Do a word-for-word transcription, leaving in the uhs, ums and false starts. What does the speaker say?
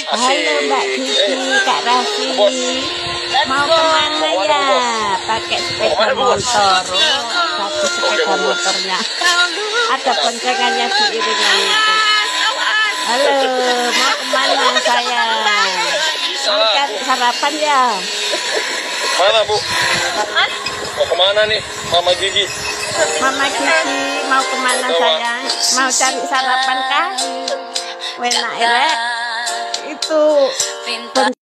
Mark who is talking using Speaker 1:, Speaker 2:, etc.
Speaker 1: Halo Mbak Kiki, Kak Raffi, mau kemana ya? Pakai sepeda motor, satu sepeda motornya. Ada boncengannya diiringan itu. Halo, mau kemana saya? Mau cari sarapan ya?
Speaker 2: Mana Bu? Mau kemana nih Mama Gigi?
Speaker 1: Mama Kiki, mau kemana sayang? Mau cari sarapan kah? Enak ya? Itu